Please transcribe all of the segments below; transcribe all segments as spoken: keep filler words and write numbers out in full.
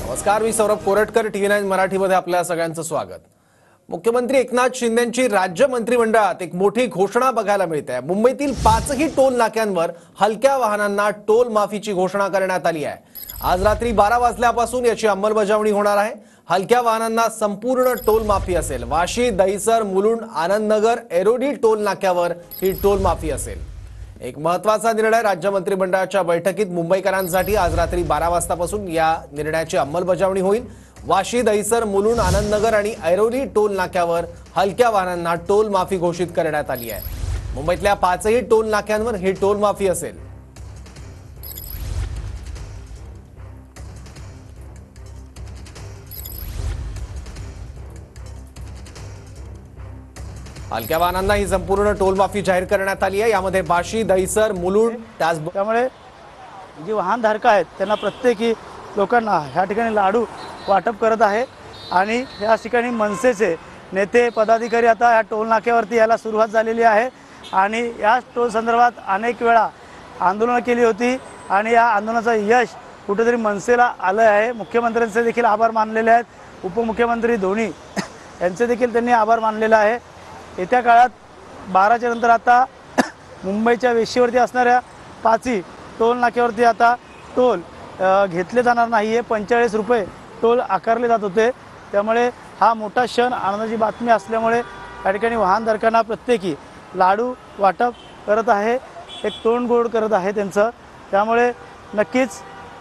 नमस्कार, मी Saurabh Koratkar. TV nine मराठीमध्ये आपल्या सगळ्यांचं स्वागत. मुख्यमंत्री एकनाथ शिंदेंची राज्य मंत्रिमंडळात एक मोठी घोषणा बघायला मिळते. मुंबईतील पाचही टोल नाक्यांवर हलक्या वाहनांना टोल माफीची घोषणा करण्यात आली आहे. आज रात्री बारा वाजल्यापासून याची अंमलबजावणी होणार आहे. हलक्या वाहनांना संपूर्ण टोल माफी असेल. वाशी, दहिसर, मुलुंड, आनंदनगर, एरोडी टोल नाक्यावर ही टोल माफी असेल. एक महत्त्वाचा निर्णय राज्य मंत्रिमंडळाच्या बैठकीत मुंबईकरांसाठी आज रात्री बारा वाजतापासून या निर्णयाची अंमलबजावणी होईल. वाशी, दहिसर, मुलुंड, आनंदनगर आणि ऐरोली टोल नाक्यावर हलक्या वाहनांना टोल माफी घोषित करण्यात आली आहे. मुंबईतल्या पाचही टोल नाक्यांवर ही टोल माफी असेल. हलक्या वाहनांना ही संपूर्ण टोल माफी जाहीर करण्यात आली आहे. यामध्ये वाशी, दहिसर, मुलुंड, त्यामुळे जी वाहनधारक आहेत त्यांना प्रत्येकी लोकांना ह्या ठिकाणी लाडू वाटप करत आहे. आणि या ठिकाणी मनसेचे नेते पदाधिकारी आता या टोल नाक्यावरती यायला सुरुवात झालेली आहे. आणि या टोल संदर्भात अनेक वेळा आंदोलनं केली होती आणि या आंदोलनाचं यश कुठेतरी मनसेला आलं आहे. मुख्यमंत्र्यांचे देखील आभार मानलेले आहेत. उपमुख्यमंत्री दोन्ही यांचे देखील त्यांनी आभार मानलेला आहे. येत्या काळात बाराच्या नंतर आता मुंबईच्या वेशीवरती असणाऱ्या पाचही टोल नाक्यावरती आता टोल घेतले जाणार नाही आहे. पंचेचाळीस रुपये टोल आकारले जात होते. त्यामुळे हा मोठा क्षण, आनंदाची बातमी असल्यामुळे या ठिकाणी वाहनधारकांना प्रत्येकी लाडू वाटप करत आहे, एक तोंड गोड करत आहे त्यांचं. त्यामुळे नक्कीच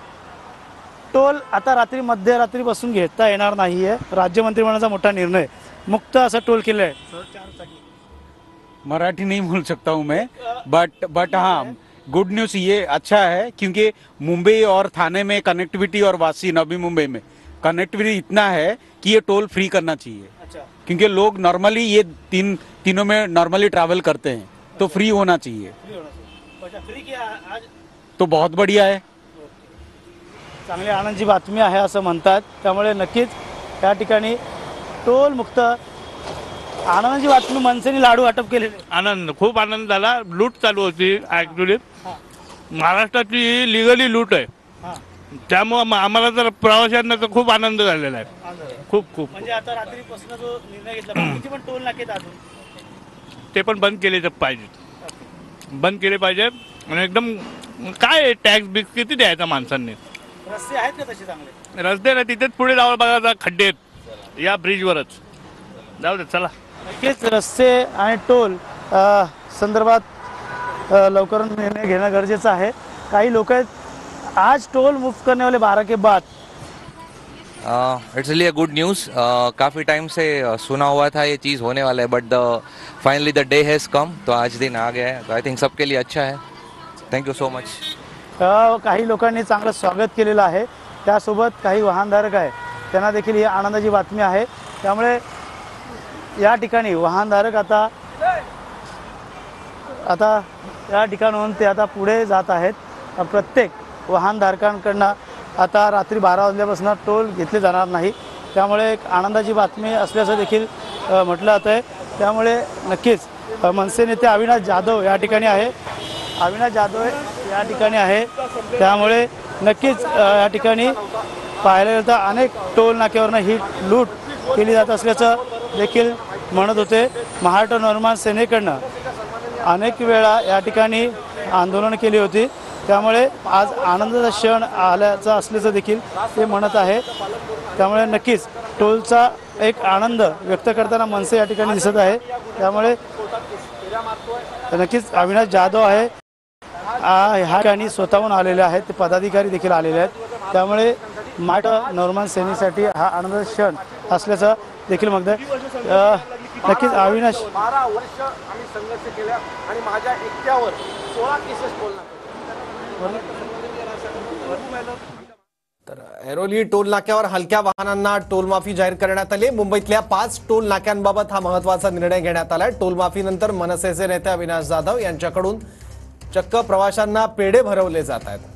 टोल आता रात्री मध्यरात्रीपासून घेता येणार नाही आहे. राज्य मंत्रिमंडळाचा मोठा निर्णय, मुक्त असा टोल केला आहे. मराठी नहीं बोल सकता हूँ मैं, बट बट हाँ, गुड न्यूज़ ये अच्छा है क्योंकि मुंबई और थाने में कनेक्टिविटी और वासी नवी मुंबई में कनेक्टिविटी इतना है कि ये टोल फ्री करना चाहिए. अच्छा. क्योंकि लोग नॉर्मली ये तीन तीनों में नॉर्मली ट्रैवल करते हैं, तो फ्री होना चाहिए. फ्री किया आज तो बहुत बढ़िया है. चांगली आनंदाची बातमी आहे असं म्हणतात. त्यामुळे नक्कीच या ठिकाणी टोल मुक्त आनंदाची बातमी. मनसेने लाडू वाटप केलेले. आनंद, खूप आनंद झाला. लूट चालू होती ॲक्च्युली. महाराष्ट्राची लिगली लूट आहे. त्यामुळं आम्हाला तर प्रवाशांना तर खूप आनंद झालेला आहे. खूप खूप म्हणजे आता रात्रीपासून जो निर्णय घेतला किती पण टोल नाके अजून ते पण बंद केले तर पाहिजे. बंद केले पाहिजे. आणि एकदम काय टॅक्स बिक्स किती द्यायचा माणसांनी. रस्ते आहेत का तसे चांगले? रस्ते ना तिथेच पुढे जावं बघा, खड्डे आहेत या ब्रिजवरच. जाऊ दे, चला. नक्कीच रस्ते आणि टोल संदर्भात लवकर निर्णय घेणं गरजेचं आहे. काही लोक आहेत आज टोल मुफ्त करने वाले बारह के बाद. It's really a good news. काफ़ी टाइम से uh, सुना हुआ था ये चीज़ होने वाला है, but the finally the day has come. तो आज दिन आ गया है. तो आई थिंक सबके लिए अच्छा है. Thank you so much. काही लोकांनी चांगलं स्वागत केलेलं आहे. त्यासोबत काही वाहनधारक आहे त्यांना देखील ही आनंदाची बातमी आहे. त्यामुळे या ठिकाणी वाहनधारक आता आता या ठिकाणाहून ते आता पुढे जात आहेत. प्रत्येक वाहनधारकांकडनं आता रात्री बारा वाजल्यापासून टोल घेतले जाणार नाही. त्यामुळे एक आनंदाची बातमी असल्याचं देखील म्हटलं जातं आहे. त्यामुळे नक्कीच मनसे नेते अविनाश जाधव या ठिकाणी आहे. अविनाश जाधव या ठिकाणी आहे. त्यामुळे नक्कीच या ठिकाणी पाहायला गेलं तर अनेक टोल नाक्यावरनं ही लूट केली जात असल्याचं देखील म्हणत होते. महाराष्ट्र नवनिर्माण सेनेकडनं अनेक वेळा या ठिकाणी आंदोलन केली होती. त्यामुळे आज आनंदाचा क्षण आल्याचा असल्याचं देखील ते म्हणत आहे. त्यामुळे नक्कीच टोलचा एक आनंद व्यक्त करताना मनसे या ठिकाणी दिसत आहे. त्यामुळे नक्कीच अविनाश जाधव आहे ह्या ठिकाणी स्वतःहून आलेले आहेत. ते पदाधिकारी देखील आलेले आहेत. त्यामुळे महाराष्ट्र नवनिर्माण सेनेसाठी हा आनंदाचा क्षण असल्याचं देखील म्हणत आहे. नक्कीच अविनाश, बारा वर्ष आम्ही संघर्ष केला आणि माझ्या एकट्यावर सोळा केसेस बोलणार. तर ऐरोली टोल नाक्यावर हलक्या वाहनांना टोल माफी जाहीर करण्यात आली. मुंबईतल्या पाच टोल नाक्यांबाबत हा महत्त्वाचा निर्णय घेण्यात आलाय. टोल माफीनंतर मनसेचे नेते अविनाश जाधव यांच्याकडून चक्क प्रवाशांना पेढे भरवले जात आहेत.